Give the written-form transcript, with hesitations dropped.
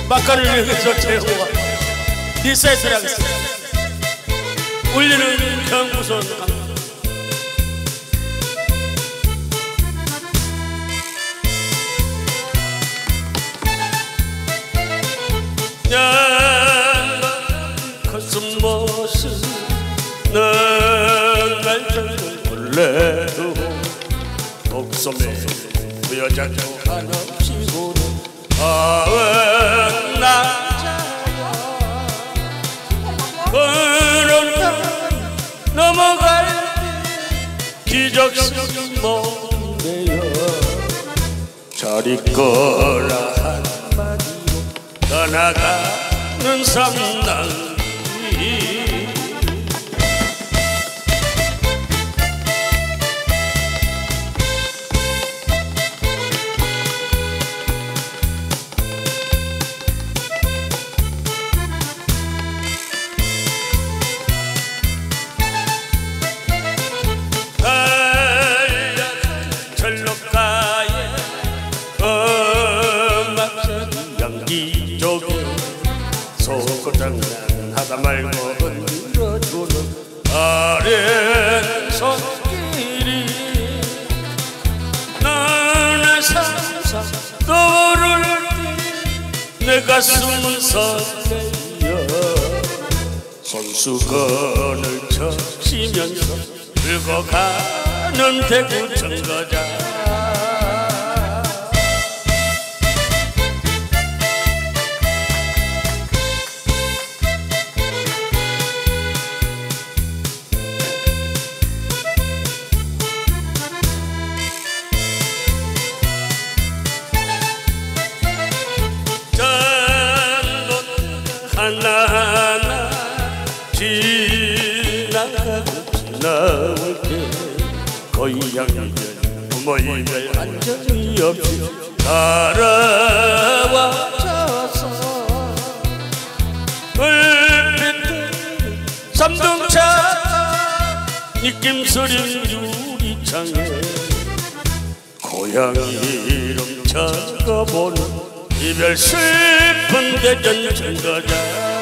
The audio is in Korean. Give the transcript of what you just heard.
막간을 위해서 제호가 네 세트를 하겠습니다. 울리는 경부선 가슴 모습 넌 알던 원래도 목소매 그 여자도 한없이고는 아흔 남자야 그런 넘어갈 때 기적은 뭔데요 잘 있거라 한마디로 떠나가는 삼남이 철록가에 음악적인 양기적인 소고장난 하다 말고 흔들어주는 아련 손길이 나의 상상 떠오를 때 내 가슴은 설레요 손수건을 적시면서 늙어가는 대구 정거장 하나하나 지나가고 지나올 때 고향이면 부모님을 안전이 없이 따라와줘서 불빛 삼등차 느낌스린 유리창에 고향 이름 적어보는 이별 슬픈 대전 정거장